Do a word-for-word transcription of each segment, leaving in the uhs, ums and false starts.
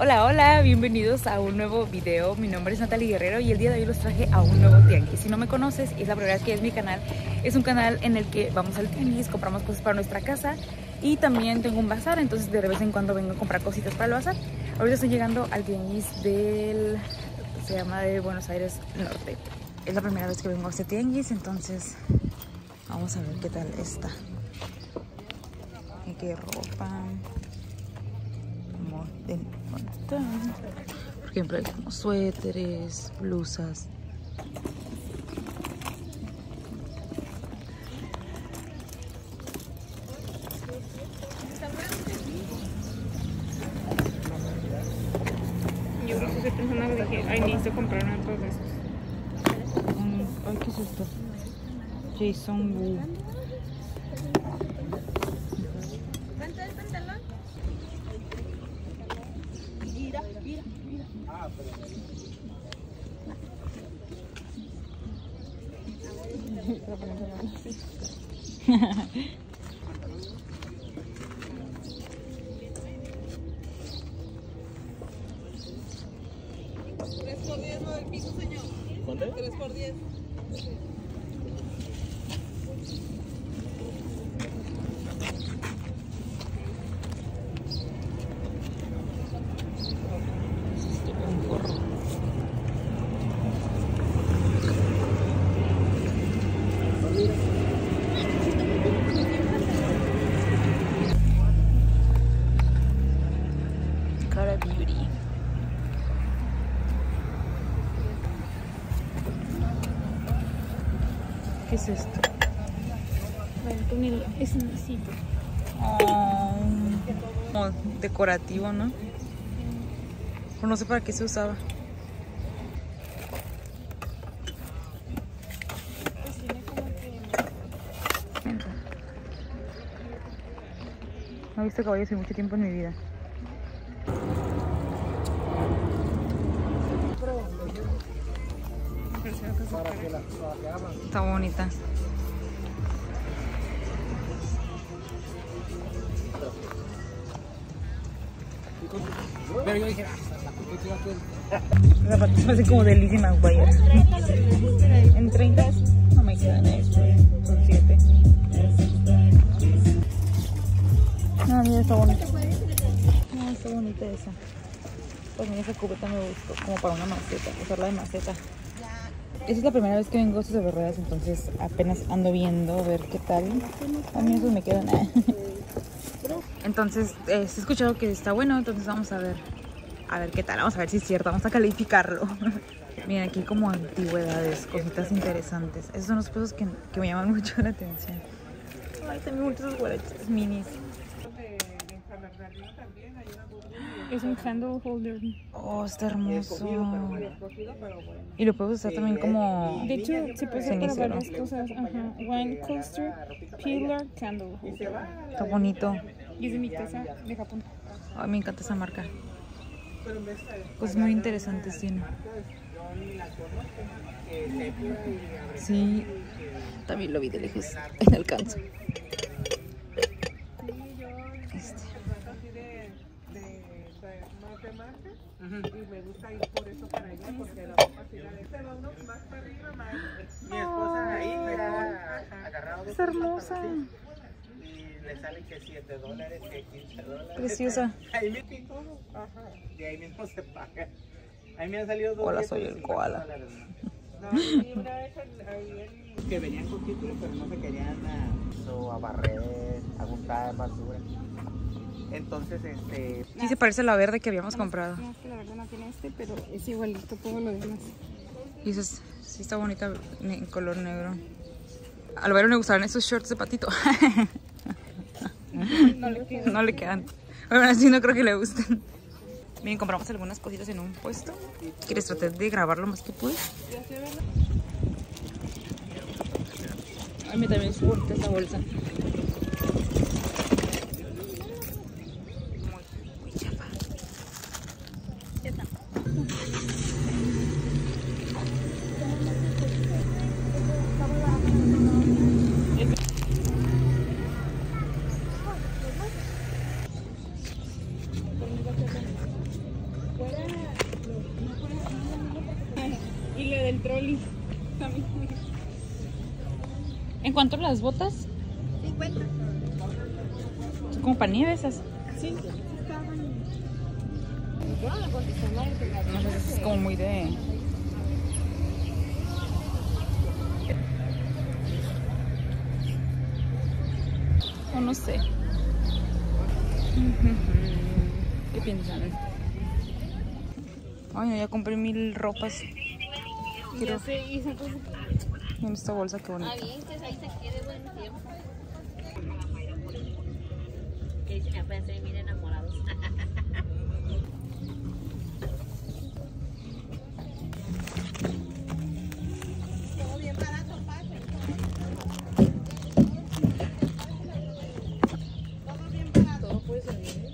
Hola, hola, bienvenidos a un nuevo video. Mi nombre es Natalie Guerrero y el día de hoy los traje a un nuevo tianguis. Si no me conoces y es la primera vez que ves mi canal, es un canal en el que vamos al tianguis, compramos cosas para nuestra casa y también tengo un bazar, entonces de vez en cuando vengo a comprar cositas para el bazar. Ahorita estoy llegando al tianguis del... se llama de Buenos Aires Norte. Es la primera vez que vengo a este tianguis, entonces vamos a ver qué tal está. Aquí hay ropa. Como de... por ejemplo, hay como suéteres, blusas. Yo creo que estoy pensando que dije, ay, necesito comprar uno de todos estos. Mm, ay, ¿qué es esto? Jason Wu. ¿Cuánto el pantalón? Mira, mira, mira. Ah, pero... tres por diez lo del piso, señor. ¿Cuánto? tres por diez. Un gorro. Cara Beauty. ¿Qué es esto? Bueno, con el esnacito. Oh, como decorativo, ¿no? Pues no sé para qué se usaba. Pues tiene como que... No he visto caballos hace mucho tiempo en mi vida. Está bonita. Pero yo dije, Los zapatos se me hacen como delísimas, guayas. En treinta no me quedan esto. Son siete. No, mira, está bonita. No, está bonita esa. Pues mira, esa cubeta me gustó, como para una maceta, usarla de maceta. Esa es la primera vez que vengo a estos de ruedas, entonces apenas ando viendo a ver qué tal. A mí esos me quedan. Entonces, eh, he escuchado que está bueno, entonces vamos a ver. A ver qué tal, vamos a ver si es cierto, vamos a calificarlo. Miren, aquí como antigüedades, cositas interesantes. Esos son los cosas que, que me llaman mucho la atención. Ay, también muchos guaraches minis. Es un candle holder. Oh, está hermoso. Y lo puedes usar también como... De hecho, se puede hacer para cenicero. varias cosas. Ajá. Wine coaster, peeler, candle holder. Está bonito. Y es de mi casa de Japón. Ay, me encanta esa marca. Cosas muy interesantes tiene. Sí, también lo vi de lejos. En alcanzo. Este. Y me gusta ir por eso para allá, porque la ropa se va uno más para arriba, más. Mi esposa ahí me ha agarrado. Es hermosa. Y le sale que siete dólares, que quince dólares. Preciosa. Ahí mismo y todo. Ajá. Y ahí mismo se paga. Ahí me han salido dos. Hola, soy el koala. No, sí, una vez ahí en... que venían con título, pero no se querían a, a barrer, a buscar basura. Entonces, este... Sí se parece a la verde que habíamos comprado. No, es que la verdad no tiene este, pero es igualito todo lo demás. Y esa es, sí está bonita en color negro. A Alvaro le gustaron esos shorts de patito. No le queda. No le quedan. Bueno, así no creo que le gusten. Miren, compramos algunas cositas en un puesto. ¿Quieres tratar de grabar lo más que pude? A mí también es bonita esa bolsa. ¿En cuánto las botas? cincuenta. Son como para nieve esas. Sí. No sé, es como muy de... O no sé. ¿Qué piensan? Ay, no, ya compré mil ropas. Quiero... Ya sé, y son cosas... Miren esta bolsa, qué bonita. Ah, bien, pues ahí se quede buen tiempo. Que dice, me pensé, miren enamorados. Todo bien barato, pase. Todo bien barato. Todo puede servir.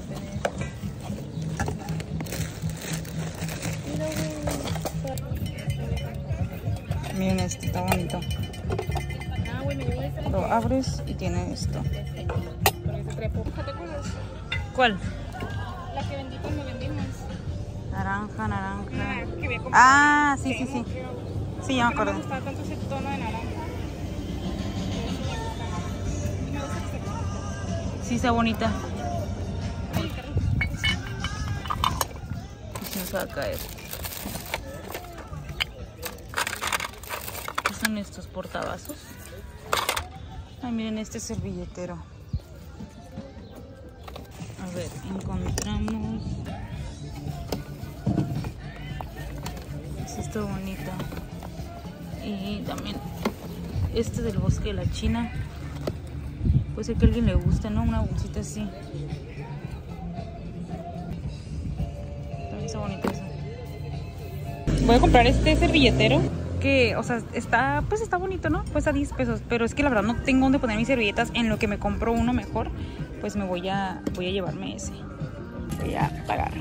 Miren este, está bonito. Ah, bueno, yo voy a estar Lo abres y tiene esto. con ese trepo. ¿Te acuerdas? ¿Cuál? La que vendí cuando vendimos. Naranja, naranja. Ah, que había comprado. Ah, sí, sí, sí. Creo. Sí, ya me No me acuerdo. gustaba tanto ese tono de naranja. Y me gusta que se corta. Sí, está bonita. Ay, qué rico. Y se nos va a caer. ¿Qué son estos portavasos? Ay, miren este servilletero. A ver, encontramos... Sí, está bonito. Y también este del bosque de la China. Puede ser que a alguien le guste, ¿no? Una bolsita así. También está bonito eso. Voy a comprar este servilletero. Que, o sea, está, pues está bonito, ¿no? Cuesta diez pesos. Pero es que la verdad no tengo dónde poner mis servilletas. En lo que me compro uno mejor, pues me voy a, voy a llevarme ese. Voy a pagar.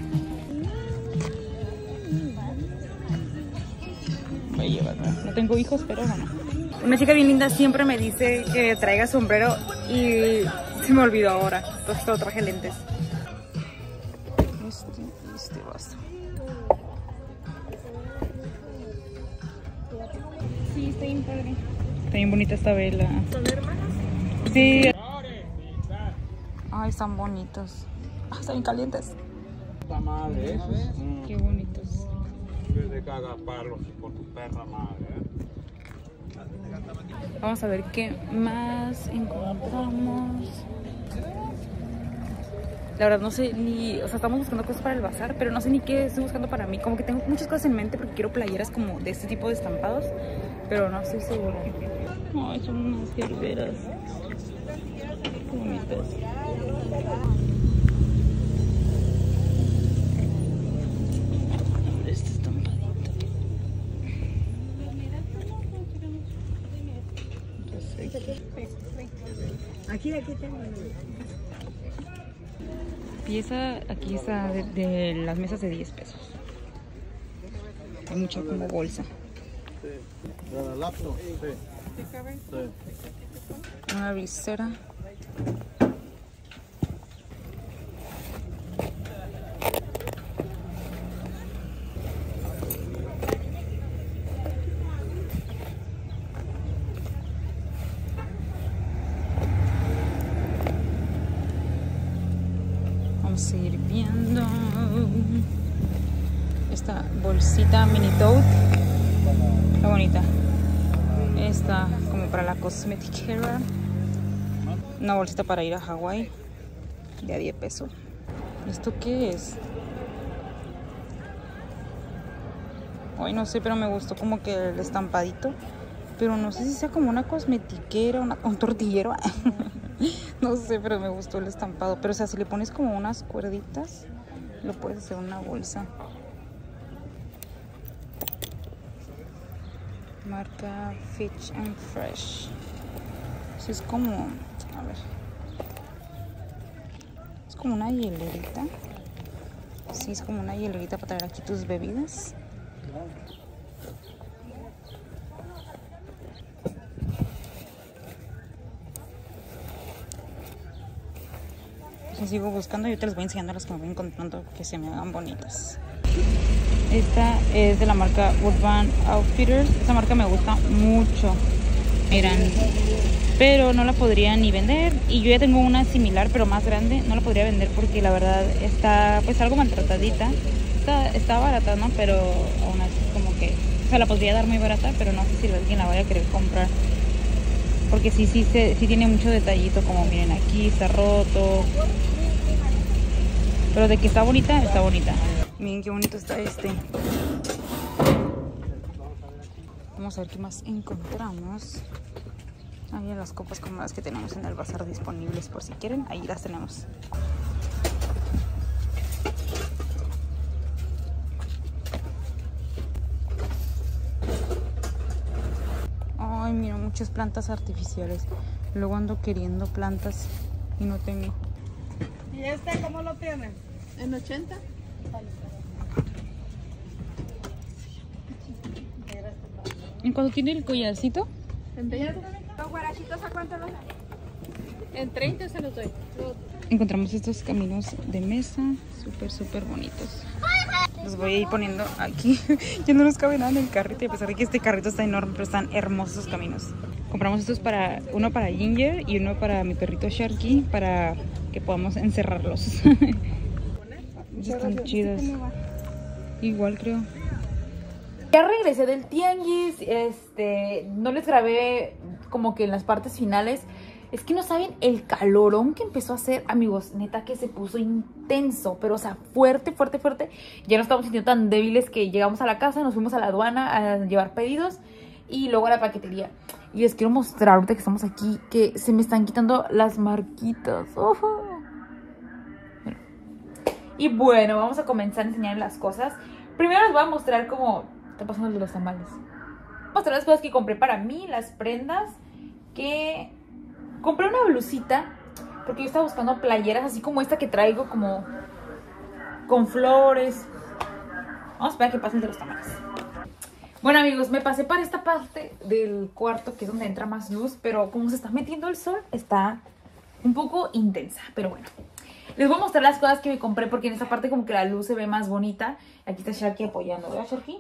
Voy a llevarme. No tengo hijos, pero bueno. Una chica bien linda siempre me dice que traiga sombrero y se me olvidó ahora. Entonces solo traje lentes. Este y este vaso. Sí, está bien padre. Está bien bonita esta vela. ¿Son hermanas? Sí. Ay, están bonitos. Ah, están bien calientes. Está madre, eso. Qué bonitos. De cagar palos por tu perra madre. Vamos a ver qué más encontramos. La verdad no sé ni... O sea, estamos buscando cosas para el bazar, pero no sé ni qué estoy buscando para mí. Como que tengo muchas cosas en mente porque quiero playeras como de este tipo de estampados, pero no estoy segura. Ay, son unas hierberas. Qué bonitas. Este estampadito. Aquí, aquí tengo. Pieza aquí está de, de las mesas de diez pesos. Hay mucha como bolsa. ¿De laptop? Sí. Sí. Una visera. Vamos a seguir viendo esta bolsita mini tote. Está bonita. Esta como para la cosmetiquera. Una bolsita para ir a Hawái de a diez pesos. ¿Esto qué es? Ay, no sé, pero me gustó como que el estampadito. Pero no sé si sea como una cosmetiquera, una, un tortillero. No sé, pero me gustó el estampado. Pero o sea, si le pones como unas cuerditas, lo puedes hacer una bolsa. Marca Fitch and Fresh. Sí, es como... A ver. Es como una hielerita. Sí, es como una hielerita para traer aquí tus bebidas. Yo sigo buscando y yo te les voy enseñando las que me voy encontrando que se me hagan bonitas. Esta es de la marca Urban Outfitters. Esta marca me gusta mucho. Miran, pero no la podría ni vender. Y yo ya tengo una similar, pero más grande. No la podría vender porque la verdad está pues algo maltratadita. Está, está barata, ¿no? Pero aún así como que... O sea, la podría dar muy barata, pero no sé si alguien la vaya a querer comprar. Porque sí, sí, sí, sí tiene mucho detallito, como miren aquí, está roto. Pero de que está bonita, está bonita. Miren qué bonito está este. Vamos a ver qué más encontramos. Ahí las copas como las que tenemos en el bazar disponibles por si quieren. Ahí las tenemos. Ay, mira, muchas plantas artificiales. Luego ando queriendo plantas y no tengo. ¿Y este cómo lo tienen? ¿En ochenta? ¿En cuánto tiene el collarcito? ¿En veinte? ¿Los guarachitos a cuánto los dan? En treinta se los doy. Encontramos estos caminos de mesa súper, súper bonitos. Los voy a ir poniendo aquí. Ya no nos cabe nada en el carrito, y a pesar de que este carrito está enorme, pero están hermosos los caminos. Compramos estos para, uno para Ginger y uno para mi perrito Sharky, para que podamos encerrarlos. Están chidos. Igual creo. Ya regresé del tianguis, este, no les grabé como que en las partes finales. Es que no saben el calorón que empezó a hacer, amigos, neta que se puso intenso, pero o sea, fuerte, fuerte, fuerte. Ya no estamos sintiendo tan débiles que llegamos a la casa, nos fuimos a la aduana a llevar pedidos y luego a la paquetería. Y les quiero mostrar ahorita que estamos aquí que se me están quitando las marquitas. Uh -huh. Y bueno, vamos a comenzar a enseñar las cosas. Primero les voy a mostrar cómo está pasando el de los tamales. Voy a mostrar las cosas que compré para mí, las prendas que... Compré una blusita porque yo estaba buscando playeras así como esta que traigo, como con flores. Vamos a esperar a que pasen de los tamales. Bueno, amigos, me pasé para esta parte del cuarto que es donde entra más luz, pero como se está metiendo el sol, está un poco intensa. Pero bueno, les voy a mostrar las cosas que me compré porque en esta parte como que la luz se ve más bonita. Aquí está Sharky apoyando, ¿verdad, Sharky?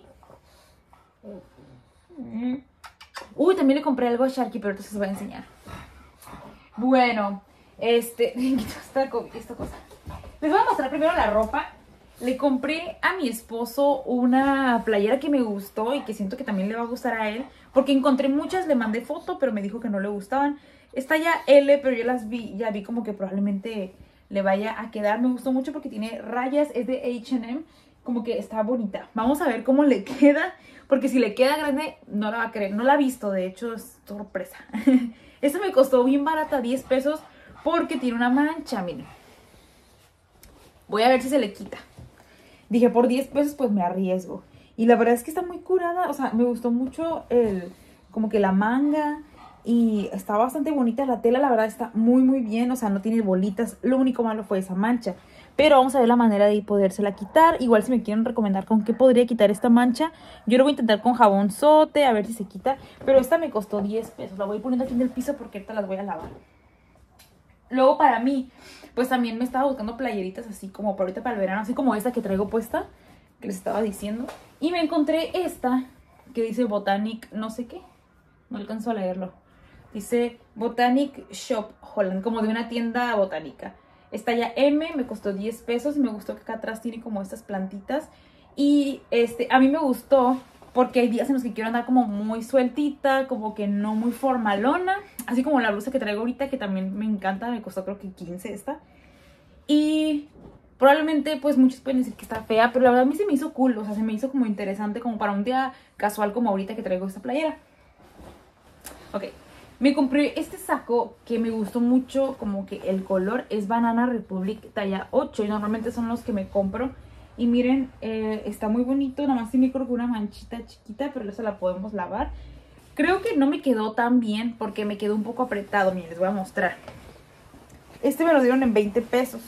Uy, también le compré algo a Sharky, pero entonces les voy a enseñar. Bueno, este, esta, esta cosa. Les voy a mostrar primero la ropa. Le compré a mi esposo una playera que me gustó y que siento que también le va a gustar a él. Porque encontré muchas, le mandé foto, pero me dijo que no le gustaban. Está ya L, pero yo las vi, ya vi como que probablemente le vaya a quedar. Me gustó mucho porque tiene rayas, es de H and M, como que está bonita. Vamos a ver cómo le queda, porque si le queda grande no la va a querer. No la ha visto, de hecho es sorpresa. Esta me costó bien barata, diez pesos, porque tiene una mancha, miren. Voy a ver si se le quita. Dije, por diez pesos pues me arriesgo. Y la verdad es que está muy curada, o sea, me gustó mucho el, como que la manga. Y está bastante bonita la tela, la verdad está muy muy bien, o sea, no tiene bolitas. Lo único malo fue esa mancha. Pero vamos a ver la manera de podérsela quitar. Igual si me quieren recomendar con qué podría quitar esta mancha, yo lo voy a intentar con jabón sote, a ver si se quita. Pero esta me costó diez pesos. La voy poniendo aquí en el piso porque ahorita las voy a lavar. Luego para mí, pues también me estaba buscando playeritas así como para ahorita para el verano. Así como esta que traigo puesta, que les estaba diciendo. Y me encontré esta que dice Botanic no sé qué. No alcanzo a leerlo. Dice Botanic Shop Holland, como de una tienda botánica. Esta ya M, me costó diez pesos. Me gustó que acá atrás tiene como estas plantitas. Y este, a mí me gustó porque hay días en los que quiero andar como muy sueltita, como que no muy formalona. Así como la blusa que traigo ahorita, que también me encanta. Me costó creo que quince esta. Y probablemente pues muchos pueden decir que está fea, pero la verdad a mí se me hizo cool. O sea, se me hizo como interesante como para un día casual como ahorita que traigo esta playera. Ok. Me compré este saco que me gustó mucho, como que el color es Banana Republic talla ocho y normalmente son los que me compro. Y miren, eh, está muy bonito, nada más tiene creo que una manchita chiquita, pero esa la podemos lavar. Creo que no me quedó tan bien porque me quedó un poco apretado, miren, les voy a mostrar. Este me lo dieron en veinte pesos.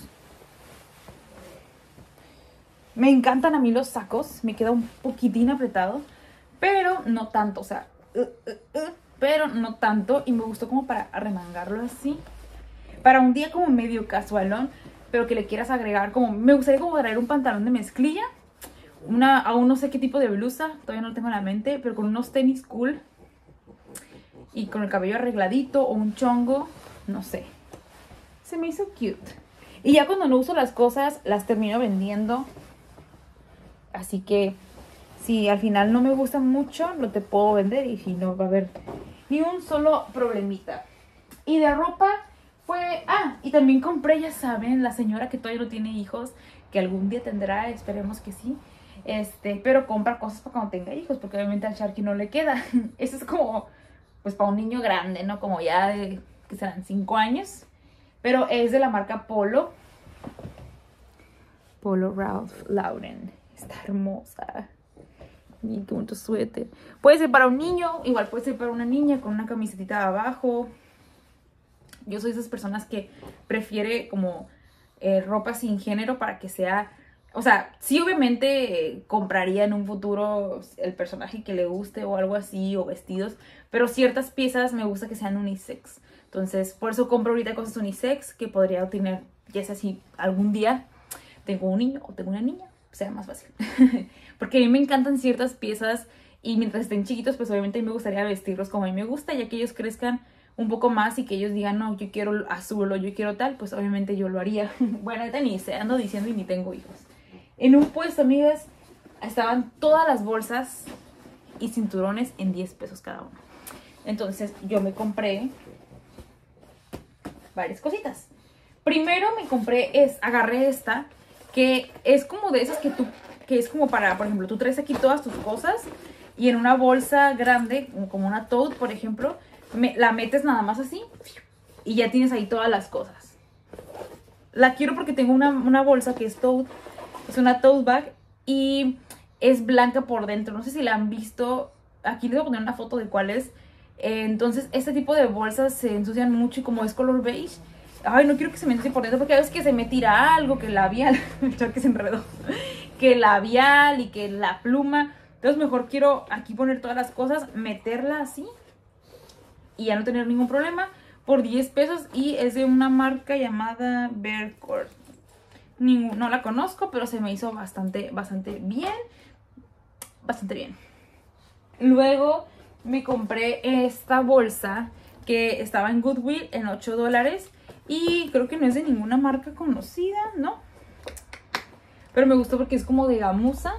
Me encantan a mí los sacos, me queda un poquitín apretado, pero no tanto, o sea... Uh, uh, uh. Pero no tanto, y me gustó como para arremangarlo así. Para un día como medio casualón, pero que le quieras agregar como... Me gustaría como traer un pantalón de mezclilla. Una, aún no sé qué tipo de blusa, todavía no lo tengo en la mente, pero con unos tenis cool. y con el cabello arregladito o un chongo, no sé. Se me hizo cute. Y ya cuando no uso las cosas, las termino vendiendo. Así que si al final no me gusta mucho, lo te puedo vender y si no va a haber ni un solo problemita. Y de ropa fue... Ah, y también compré, ya saben, la señora que todavía no tiene hijos, que algún día tendrá, esperemos que sí. Este, pero compra cosas para cuando tenga hijos, porque obviamente al Sharky no le queda. Eso es como, pues para un niño grande, ¿no? Como ya de, que serán cinco años. Pero es de la marca Polo. Polo Ralph Lauren. Está hermosa. Miren qué bonito suéter. Puede ser para un niño, igual puede ser para una niña con una camisetita de abajo. Yo soy de esas personas que prefiere como eh, ropa sin género para que sea... O sea, sí obviamente eh, compraría en un futuro el personaje que le guste o algo así, o vestidos. Pero ciertas piezas me gusta que sean unisex. Entonces, por eso compro ahorita cosas unisex que podría tener, ya sea si algún día tengo un niño o tengo una niña, sea más fácil. Porque a mí me encantan ciertas piezas y mientras estén chiquitos, pues obviamente a mí me gustaría vestirlos como a mí me gusta, ya que ellos crezcan un poco más y que ellos digan, no, yo quiero azul o yo quiero tal, pues obviamente yo lo haría. Bueno, ahorita ni se ando diciendo y ni tengo hijos. En un puesto, amigas, estaban todas las bolsas y cinturones en diez pesos cada uno. Entonces yo me compré varias cositas. Primero me compré, es, agarré esta, que es como de esas que tú, que es como para, por ejemplo, tú traes aquí todas tus cosas y en una bolsa grande, como una tote, por ejemplo, me, la metes nada más así y ya tienes ahí todas las cosas. La quiero porque tengo una, una bolsa que es tote, es una tote bag y es blanca por dentro. No sé si la han visto, aquí les voy a poner una foto de cuál es. Eh, entonces este tipo de bolsas se ensucian mucho y como es color beige, ay, no quiero que se me ensucie por dentro porque a veces que se me tira algo, que el labial, que se enredó, que el labial y que la pluma. Entonces mejor quiero aquí poner todas las cosas, meterla así y ya no tener ningún problema por diez pesos. Y es de una marca llamada Bearcord. No la conozco, pero se me hizo bastante, bastante bien. Bastante bien. Luego me compré esta bolsa que estaba en Goodwill en ocho dólares. Y creo que no es de ninguna marca conocida, ¿no? Pero me gustó porque es como de gamuza.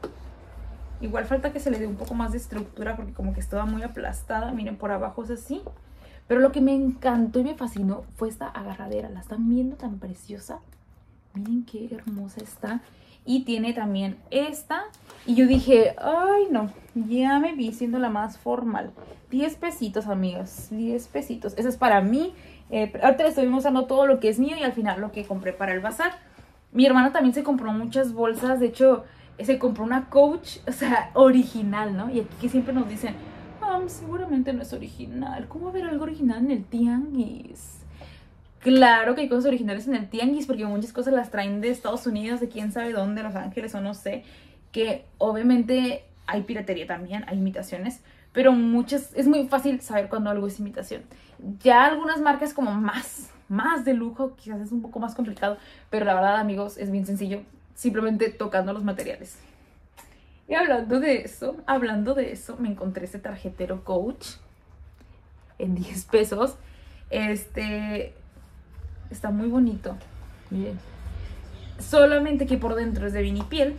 Igual falta que se le dé un poco más de estructura porque como que estaba muy aplastada. Miren, por abajo es así. Pero lo que me encantó y me fascinó fue esta agarradera. ¿La están viendo tan preciosa? Miren qué hermosa está. Y tiene también esta. Y yo dije, ay no, ya me vi siendo la más formal. diez pesitos, amigas, diez pesitos. Esa es para mí. Eh, ahorita le estoy mostrando todo lo que es mío y al final lo que compré para el bazar. Mi hermana también se compró muchas bolsas. De hecho, se compró una Coach, o sea, original, ¿no? Y aquí que siempre nos dicen, ah, seguramente no es original. ¿Cómo va a haber algo original en el tianguis? Claro que hay cosas originales en el tianguis porque muchas cosas las traen de Estados Unidos, de quién sabe dónde, Los Ángeles o no sé. Que obviamente hay piratería también, hay imitaciones. Pero muchas, es muy fácil saber cuando algo es imitación. Ya algunas marcas como más, más de lujo, quizás es un poco más complicado. Pero la verdad, amigos, es bien sencillo. Simplemente tocando los materiales. Y hablando de eso, hablando de eso, me encontré este tarjetero Coach en diez pesos. Este está muy bonito. Miren. Solamente que por dentro es de vinipiel.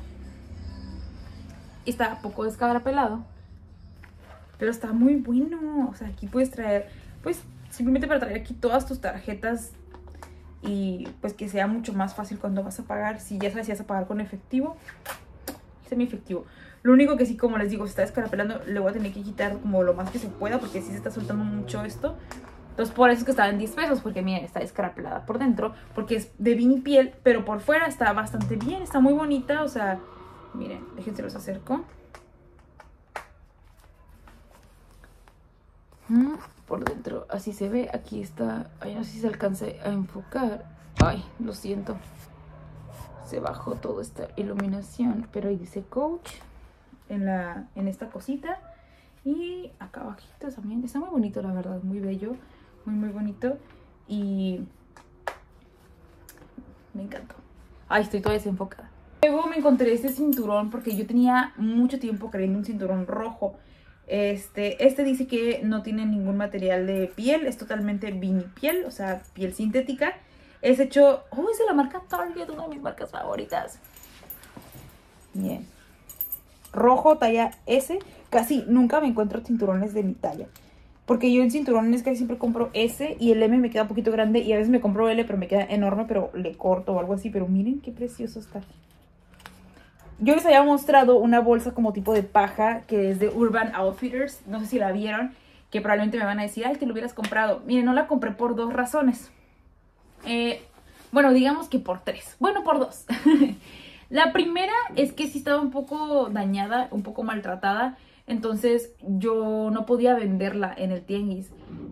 Y está poco descabrapelado. Pero está muy bueno. O sea, aquí puedes traer, pues, simplemente para traer aquí todas tus tarjetas. Y pues que sea mucho más fácil cuando vas a pagar. Si ya sabes si vas a pagar con efectivo, semi-efectivo. Lo único que sí, como les digo, se está descarapelando. Le voy a tener que quitar como lo más que se pueda, porque sí se está soltando mucho esto. Entonces por eso es que estaba en diez pesos. Porque miren, está descarapelada por dentro, porque es de vinipiel, pero por fuera está bastante bien. Está muy bonita, o sea, miren, déjense los acerco. Por dentro, así se ve. Aquí está, ay, no sé si se alcance a enfocar. Ay, lo siento, se bajó toda esta iluminación. Pero ahí dice Coach en, la, en esta cosita. Y acá abajito también. Está muy bonito, la verdad, muy bello. Muy, muy bonito. Y me encantó. Ay, estoy toda desenfocada. Luego me encontré este cinturón porque yo tenía mucho tiempo queriendo un cinturón rojo. Este, este dice que no tiene ningún material de piel, es totalmente vinipiel, o sea, piel sintética. Es hecho, oh, es de la marca Target, una de mis marcas favoritas. Bien. Rojo, talla S. Casi nunca me encuentro cinturones de mi talla. Porque yo en cinturones casi siempre compro S y el M me queda un poquito grande. Y a veces me compro L, pero me queda enorme, pero le corto o algo así. Pero miren qué precioso está. Yo les había mostrado una bolsa como tipo de paja que es de Urban Outfitters. No sé si la vieron, que probablemente me van a decir, ay, te lo hubieras comprado. Miren, no la compré por dos razones. Eh, bueno, digamos que por tres. Bueno, por dos. La primera es que sí estaba un poco dañada, un poco maltratada. Entonces yo no podía venderla en el tianguis.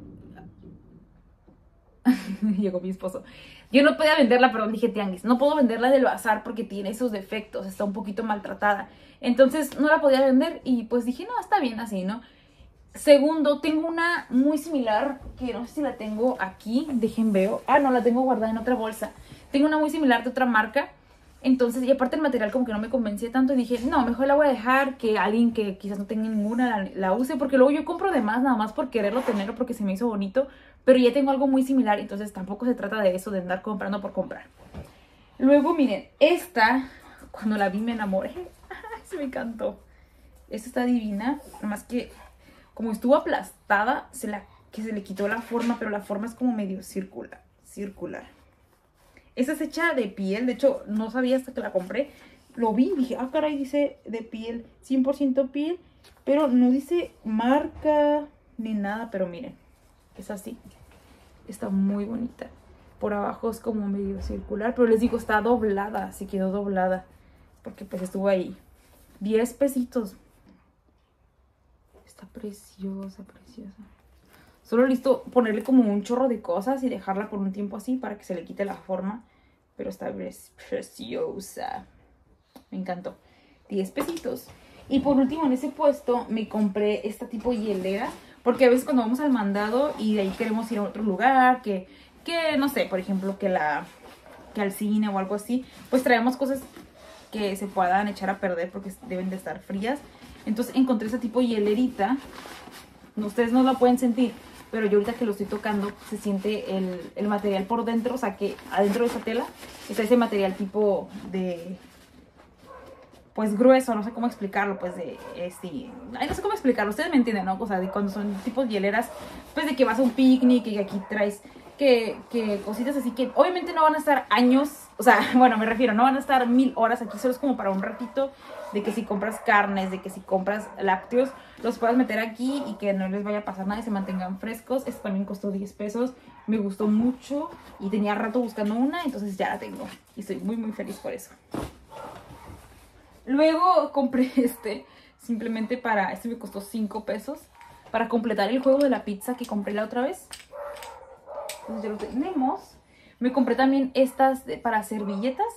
Llegó mi esposo. Yo no podía venderla, perdón, dije tianguis. No puedo venderla del bazar porque tiene esos defectos. Está un poquito maltratada. Entonces no la podía vender y pues dije, no, está bien así, ¿no? Segundo, tengo una muy similar, que no sé si la tengo aquí. Dejen veo. Ah, no, la tengo guardada en otra bolsa. Tengo una muy similar de otra marca. Entonces, y aparte el material como que no me convencía tanto y dije, no, mejor la voy a dejar que alguien que quizás no tenga ninguna la, la use. Porque luego yo compro de más nada más por quererlo tener o porque se me hizo bonito. Pero ya tengo algo muy similar, entonces tampoco se trata de eso, de andar comprando por comprar. Luego, miren, esta, cuando la vi me enamoré. Ay, se me encantó. Esta está divina, nada más que como estuvo aplastada, se la, que se le quitó la forma, pero la forma es como medio circular. circular. Esta es hecha de piel, de hecho no sabía hasta que la compré. Lo vi y dije, ah caray, dice de piel, cien por ciento piel, pero no dice marca ni nada, pero miren, es así. Está muy bonita. Por abajo es como medio circular, pero les digo, está doblada, se quedó doblada, porque pues estuvo ahí. diez pesitos. Está preciosa, preciosa. Solo listo ponerle como un chorro de cosas y dejarla por un tiempo así para que se le quite la forma. Pero está preciosa. Me encantó. diez pesitos. Y por último en ese puesto me compré esta tipo hielera. Porque a veces cuando vamos al mandado y de ahí queremos ir a otro lugar, que, que no sé, por ejemplo, que, la, que al cine o algo así, pues traemos cosas que se puedan echar a perder porque deben de estar frías. Entonces encontré ese tipo de hielerita. Ustedes no la pueden sentir, pero yo ahorita que lo estoy tocando se siente el, el material por dentro. O sea que adentro de esa tela está ese material tipo de... pues grueso, no sé cómo explicarlo, pues de, este, ay, no sé cómo explicarlo, ustedes me entienden, ¿no? O sea, de cuando son tipos hieleras, pues de que vas a un picnic y aquí traes que, que cositas así que obviamente no van a estar años, o sea, bueno, me refiero, no van a estar mil horas aquí, solo es como para un ratito, de que si compras carnes, de que si compras lácteos, los puedas meter aquí y que no les vaya a pasar nada y se mantengan frescos. Este también costó diez pesos, me gustó mucho y tenía rato buscando una, entonces ya la tengo y estoy muy muy feliz por eso. Luego compré este, simplemente para, este me costó cinco pesos, para completar el juego de la pizza que compré la otra vez. Entonces ya lo tenemos. Me compré también estas de, para servilletas.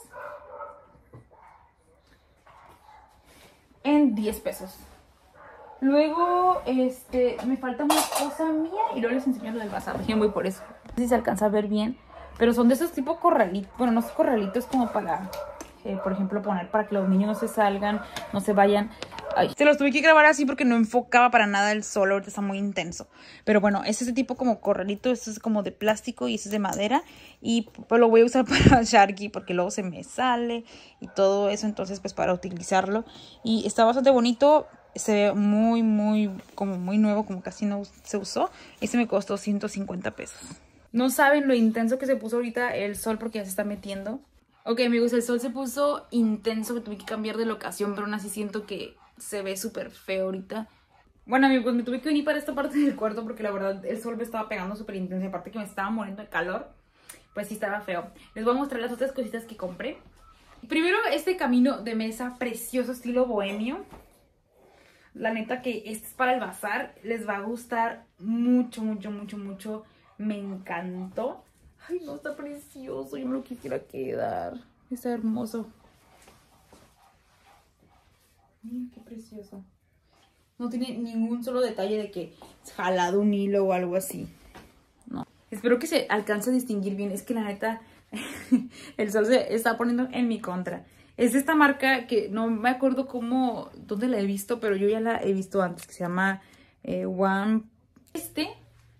En diez pesos. Luego, este, me falta una cosa mía y luego les enseño lo del bazar. Yo voy por eso. No sé si se alcanza a ver bien, pero son de esos tipo corralitos, bueno, no son corralitos como para... Eh, por ejemplo, poner para que los niños no se salgan, no se vayan. Ay, se los tuve que grabar así porque no enfocaba para nada el sol, ahorita está muy intenso. Pero bueno, es ese tipo como corralito, esto es como de plástico y esto es de madera. Y pues lo voy a usar para Sharky porque luego se me sale y todo eso, entonces pues para utilizarlo. Y está bastante bonito, se ve muy, muy, como muy nuevo, como casi no se usó. Este me costó ciento cincuenta pesos. No saben lo intenso que se puso ahorita el sol porque ya se está metiendo. Ok, amigos, el sol se puso intenso, que tuve que cambiar de locación, pero aún así siento que se ve súper feo ahorita. Bueno, amigos, me tuve que venir para esta parte del cuarto porque la verdad el sol me estaba pegando súper intenso. Y aparte que me estaba muriendo de calor, pues sí estaba feo. Les voy a mostrar las otras cositas que compré. Primero, este camino de mesa precioso, estilo bohemio. La neta que este es para el bazar. Les va a gustar mucho, mucho, mucho, mucho. Me encantó. Ay, no, está precioso. Yo me lo quisiera quedar. Está hermoso. Miren qué precioso. No tiene ningún solo detalle de que es jalado un hilo o algo así. No. Espero que se alcance a distinguir bien. Es que la neta, el sol se está poniendo en mi contra. Es de esta marca que no me acuerdo cómo, dónde la he visto, pero yo ya la he visto antes, que se llama eh, One. Este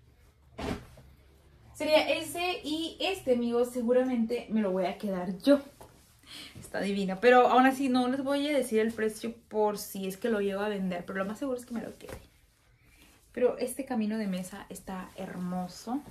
sería ese y este, amigos, seguramente me lo voy a quedar yo. Está divina, pero aún así no les voy a decir el precio por si es que lo llevo a vender, pero lo más seguro es que me lo quede. Pero este camino de mesa está hermoso.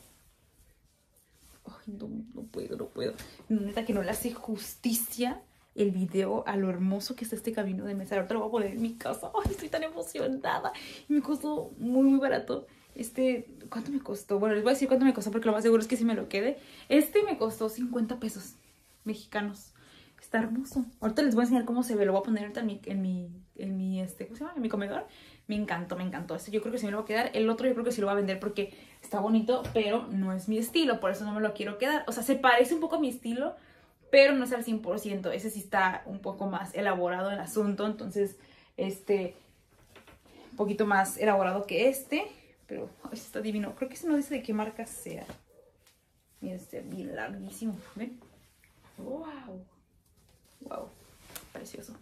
Ay, no, no puedo, no puedo. Neta que no le hace justicia el video a lo hermoso que está este camino de mesa. Ahorita lo voy a poner en mi casa. Ay, estoy tan emocionada. Y me costó muy, muy barato. Este, ¿cuánto me costó? Bueno, les voy a decir cuánto me costó porque lo más seguro es que sí me lo quede. Este me costó cincuenta pesos mexicanos. Está hermoso. Ahorita les voy a enseñar cómo se ve. Lo voy a poner ahorita en mi, en mi, en mi, este, ¿cómo se llama? En mi comedor. Me encantó, me encantó. Este yo creo que sí me lo voy a quedar. El otro yo creo que sí lo voy a vender porque está bonito, pero no es mi estilo. Por eso no me lo quiero quedar. O sea, se parece un poco a mi estilo, pero no es al cien por ciento. Ese sí está un poco más elaborado el asunto. Entonces, este, un poquito más elaborado que este. Pero ay, está divino. Creo que ese no dice de qué marca sea. Miren, este bien larguísimo. ¿Ven? ¡Wow! ¡Wow! Precioso.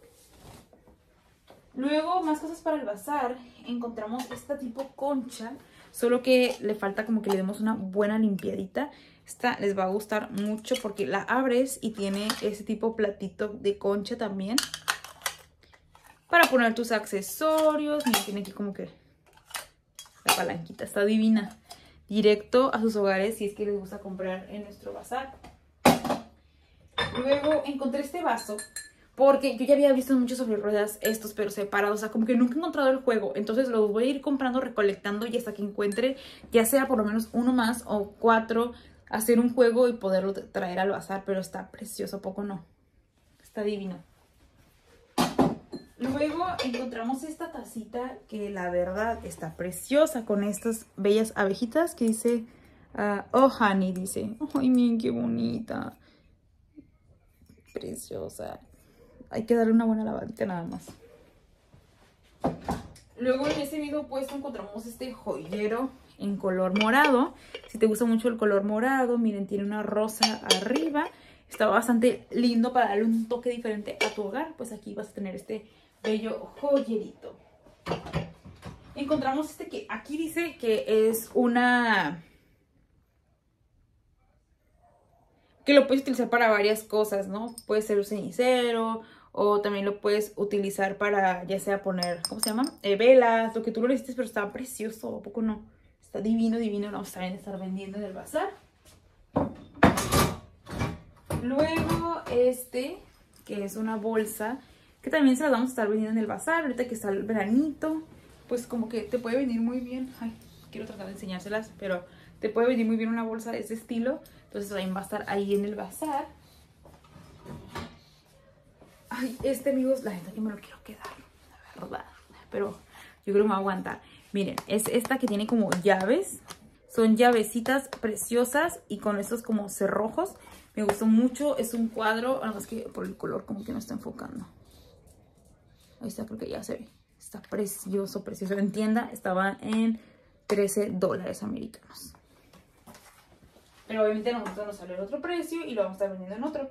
Luego, más cosas para el bazar. Encontramos esta tipo concha. Solo que le falta como que le demos una buena limpiadita. Esta les va a gustar mucho porque la abres y tiene ese tipo platito de concha también. Para poner tus accesorios. Mira, tiene aquí como que la palanquita. Está divina. Directo a sus hogares si es que les gusta comprar en nuestro bazar. Luego encontré este vaso. Porque yo ya había visto muchos sobre ruedas estos, pero separados. O sea, como que nunca he encontrado el juego. Entonces los voy a ir comprando, recolectando. Y hasta que encuentre, ya sea por lo menos uno más o cuatro, hacer un juego y poderlo traer al bazar. Pero está precioso, poco no. Está divino. Luego encontramos esta tacita que la verdad está preciosa. Con estas bellas abejitas que dice... Uh, oh, honey, dice. Ay, miren qué bonita. Preciosa. Hay que darle una buena lavadita nada más. Luego en este mismo puesto encontramos este joyero en color morado. Si te gusta mucho el color morado, miren, tiene una rosa arriba. Está bastante lindo para darle un toque diferente a tu hogar. Pues aquí vas a tener este bello joyerito. Encontramos este que aquí dice que es una... que lo puedes utilizar para varias cosas, ¿no? Puede ser un cenicero... o también lo puedes utilizar para, ya sea poner, ¿cómo se llama? Eh, velas, lo que tú lo necesites, pero está precioso, ¿a poco no? Está divino, divino, lo vamos a estar vendiendo en el bazar. Luego este, que es una bolsa, que también se las vamos a estar vendiendo en el bazar, ahorita que está el veranito, pues como que te puede venir muy bien. Ay, quiero tratar de enseñárselas, pero te puede venir muy bien una bolsa de ese estilo, entonces también va a estar ahí en el bazar. Ay, este, amigos, la gente que me lo quiero quedar, la verdad. Pero yo creo que me va a aguantar. Miren, es esta que tiene como llaves. Son llavecitas preciosas y con estos como cerrojos. Me gustó mucho. Es un cuadro, nada más que por el color como que no está enfocando. Ahí está, creo que ya se ve. Está precioso, precioso. En tienda estaba en trece dólares americanos. Pero obviamente a nosotros nos salió el otro precio y lo vamos a estar vendiendo en otro.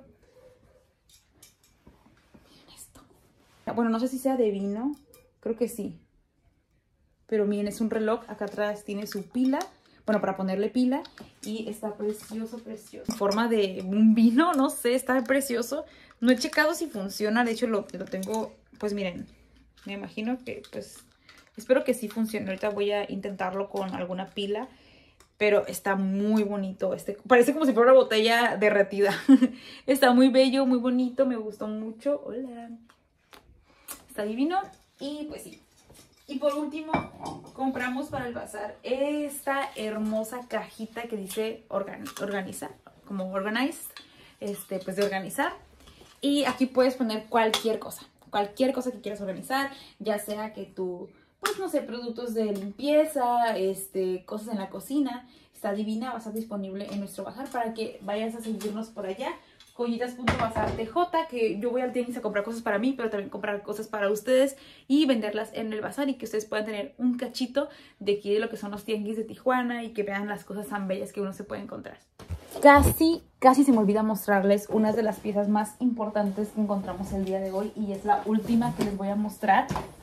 Bueno, no sé si sea de vino. Creo que sí. Pero miren, es un reloj. Acá atrás tiene su pila. Bueno, para ponerle pila. Y está precioso, precioso. En forma de un vino, no sé. Está precioso. No he checado si funciona. De hecho, lo, lo tengo... Pues miren, me imagino que pues... Espero que sí funcione. Ahorita voy a intentarlo con alguna pila. Pero está muy bonito. Este, parece como si fuera una botella derretida. Está muy bello, muy bonito. Me gustó mucho. Hola. Está divino. Y pues sí. Y por último, compramos para el bazar esta hermosa cajita que dice organi organizar, como organize, este, pues de organizar. Y aquí puedes poner cualquier cosa, cualquier cosa que quieras organizar, ya sea que tú, pues no sé, productos de limpieza, este, cosas en la cocina. Está divina, va a estar disponible en nuestro bazar para que vayas a seguirnos por allá. joyitas punto bazar T J, que yo voy al tianguis a comprar cosas para mí, pero también comprar cosas para ustedes y venderlas en el bazar y que ustedes puedan tener un cachito de aquí de lo que son los tianguis de Tijuana y que vean las cosas tan bellas que uno se puede encontrar. casi, casi se me olvida mostrarles una de las piezas más importantes que encontramos el día de hoy. Y es la última que les voy a mostrar.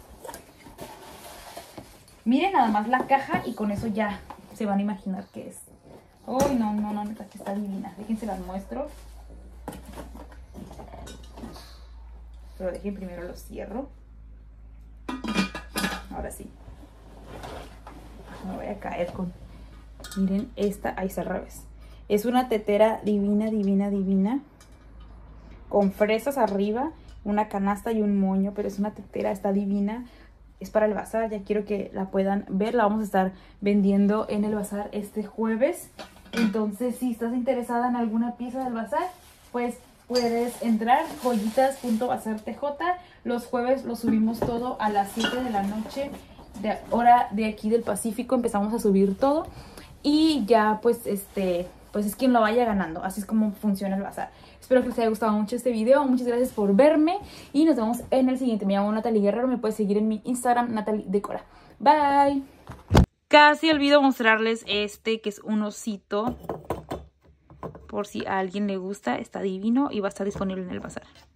Miren nada más la caja y con eso ya se van a imaginar qué es. Uy, no, no, no, neta, que está divina. Déjense las muestro. Pero dejen primero lo cierro. Ahora sí. Me voy a caer con... Miren esta, ahí está al revés. Es una tetera divina, divina, divina. Con fresas arriba, una canasta y un moño, pero es una tetera, está divina. Es para el bazar, ya quiero que la puedan ver. La vamos a estar vendiendo en el bazar este jueves. Entonces, si estás interesada en alguna pieza del bazar, pues puedes entrar, joyitas punto bazar t j. Los jueves lo subimos todo a las siete de la noche, de hora de aquí del Pacífico. Empezamos a subir todo. Y ya, pues, este, pues es quien lo vaya ganando. Así es como funciona el bazar. Espero que les haya gustado mucho este video. Muchas gracias por verme. Y nos vemos en el siguiente. Me llamo Natalie Guerrero. Me puedes seguir en mi Instagram, Natalie Decora. Bye. Casi olvido mostrarles este, que es un osito. Por si a alguien le gusta. Está divino y va a estar disponible en el bazar.